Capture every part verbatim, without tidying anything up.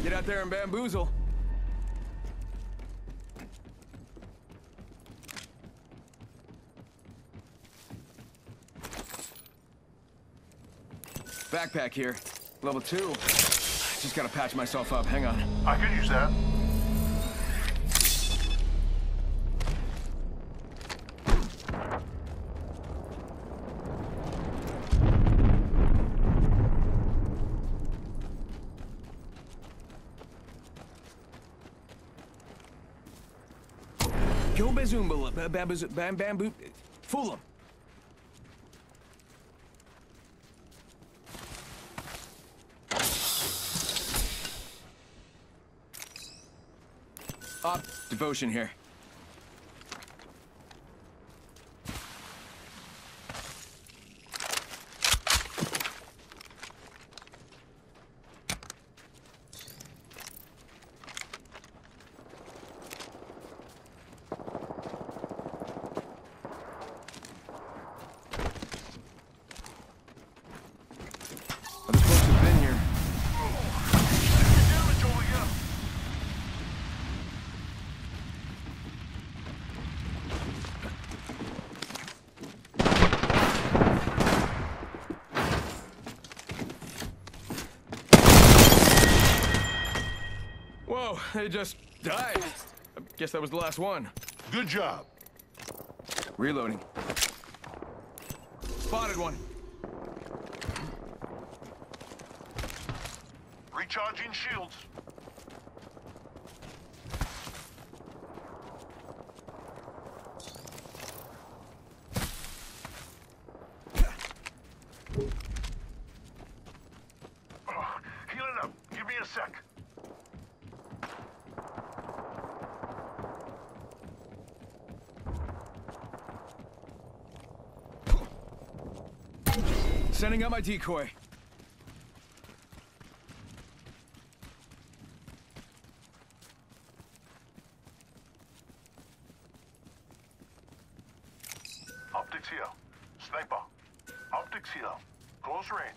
Get out there and bamboozle. Backpack here. Level two. Just gotta patch myself up. Hang on. I could use that. Go bazoomba, ba- babaz- bam bamboo. Fool him. Op, devotion here. Other folks have been here. Damage over here. Whoa, they just died. I guess that was the last one. Good job. Reloading. Spotted one. Recharging shields. Oh, healing up. Give me a sec. Sending out my decoy. Optics here. Sniper. Optics here. Close range.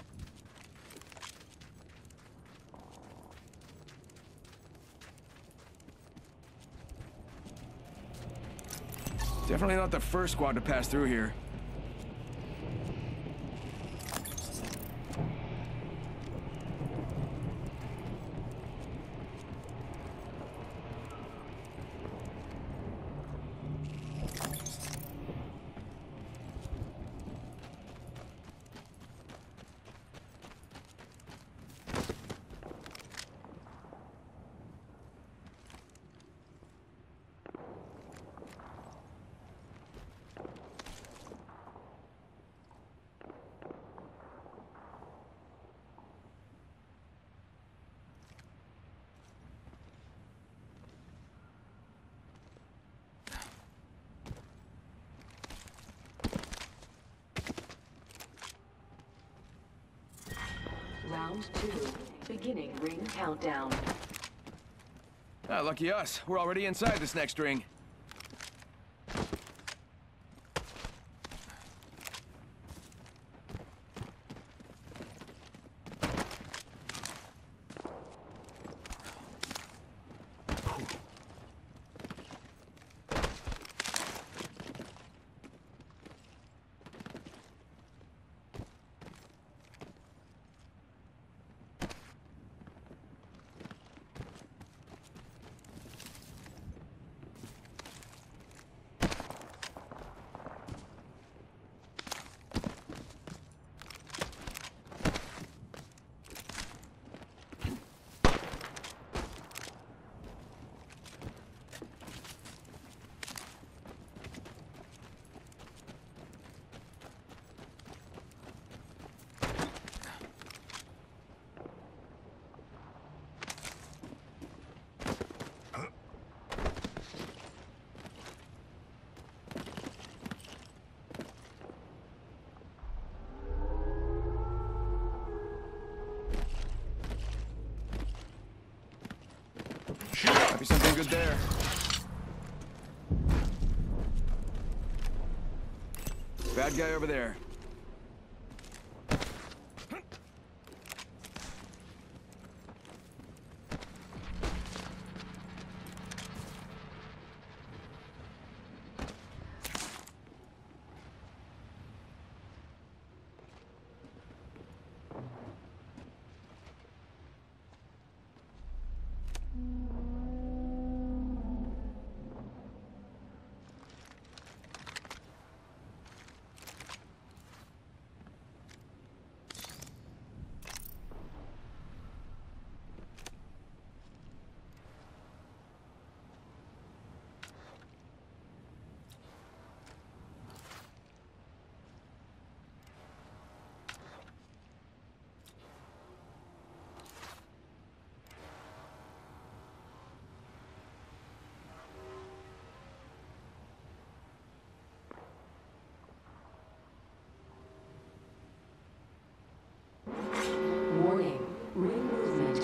Definitely not the first squad to pass through here. Round two, beginning ring countdown. Ah, lucky us. We're already inside this next ring. Might be something good there. Bad guy over there.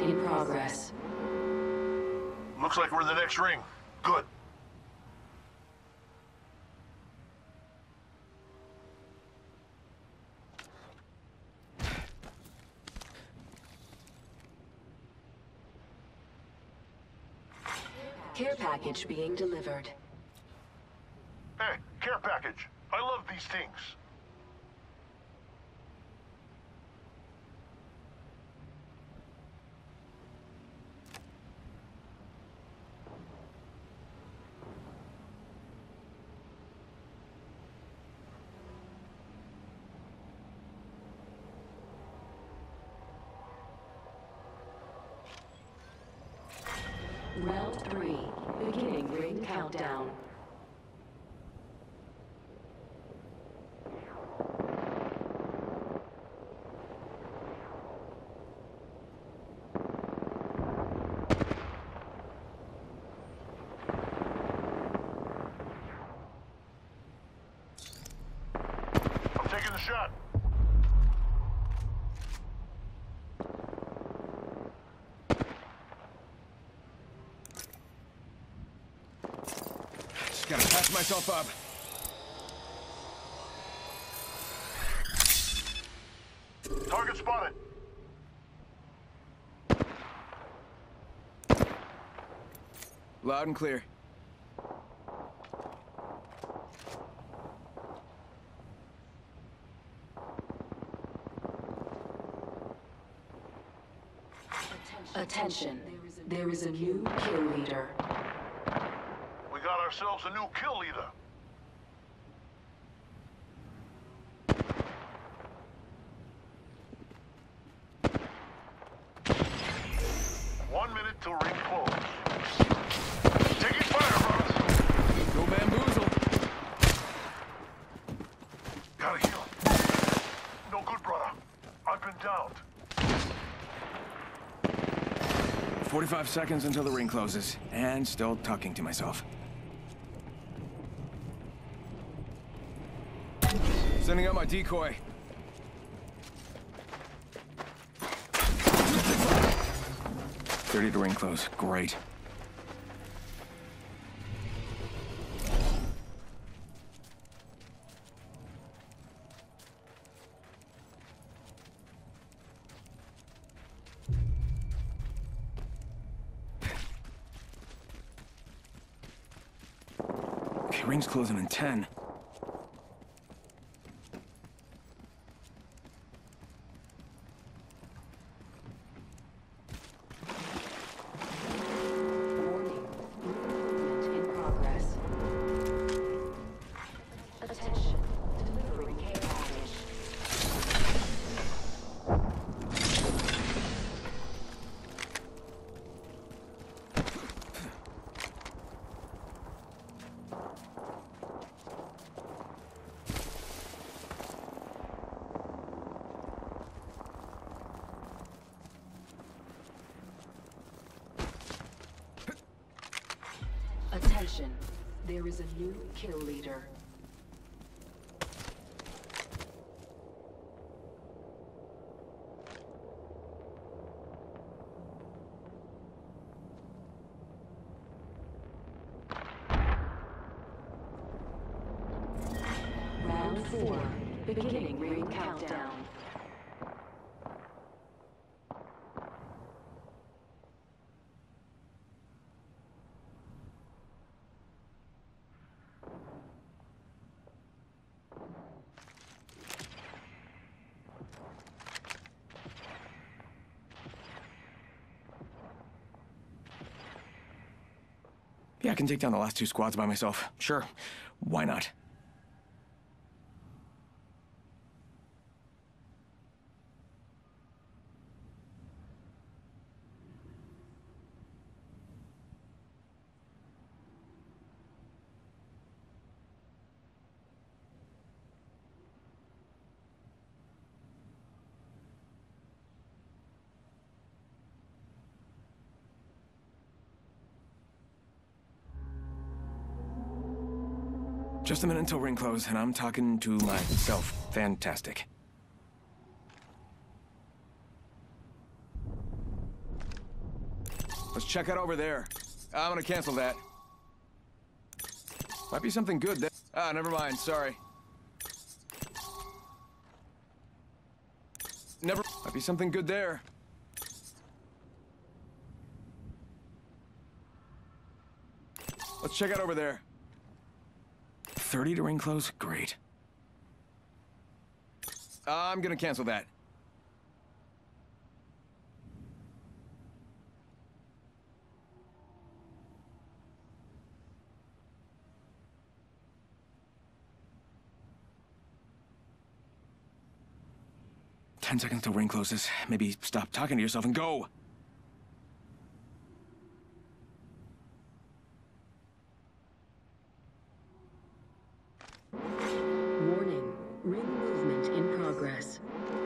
in progress. Looks like we're in the next ring. Good. Care package being delivered. Hey, care package. I love these things. Round three, beginning ring countdown. I'm taking the shot. Just gotta patch myself up. Target spotted. Loud and clear. Attention, there is a new kill leader. We got ourselves a new kill leader. One minute till ring close. Taking fire, brothers. Go bamboozle. Gotta heal. No good, brother. I've been downed. forty-five seconds until the ring closes, and still talking to myself. Sending out my decoy. thirty to ring close. Great. Okay, ring's closing in ten. Warning, movement in progress. Attention, delivering care package. Attention, there is a new kill leader. Round four, beginning ring countdown. Yeah, I can take down the last two squads by myself. Sure. Why not? Just a minute until ring close, and I'm talking to myself. Fantastic. Let's check out over there. I'm gonna cancel that. Might be something good there. Ah, never mind. Sorry. Never. Might be something good there. Let's check out over there. thirty to ring close? Great. I'm gonna cancel that. Ten seconds till ring closes. Maybe stop talking to yourself and go. Warning. Ring movement in progress.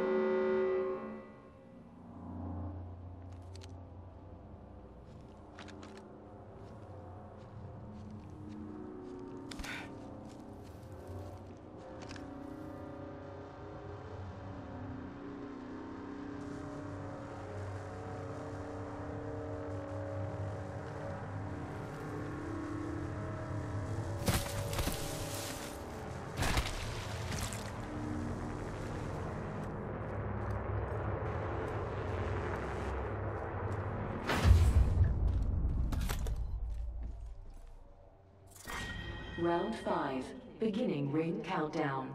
Round five. Beginning ring countdown.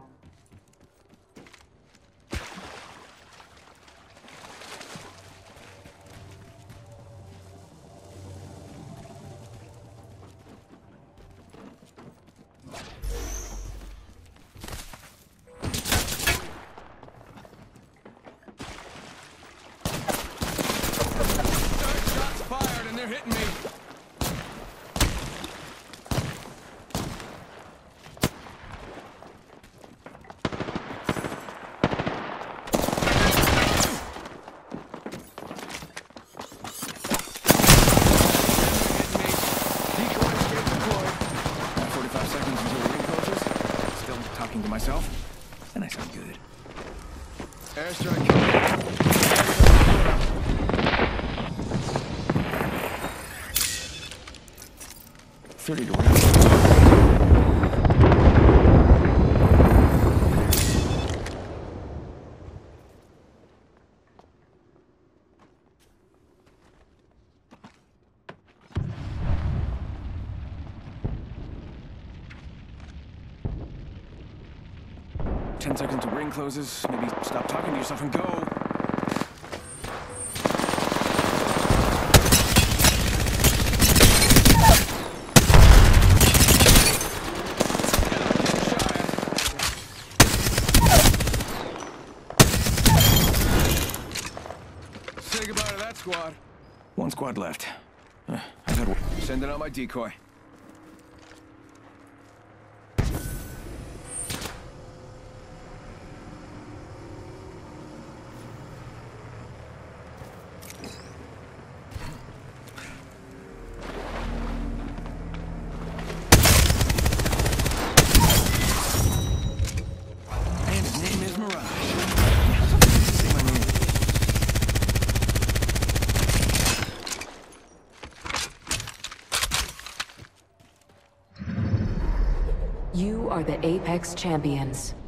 Shots fired and they're hitting me. To myself, and I sound good. Airstrike. Thirty to round. Ten seconds till ring closes. Maybe stop talking to yourself and go. Say goodbye to that squad. One squad left. Uh, I've had one. Sending out my decoy. You are the Apex Champions.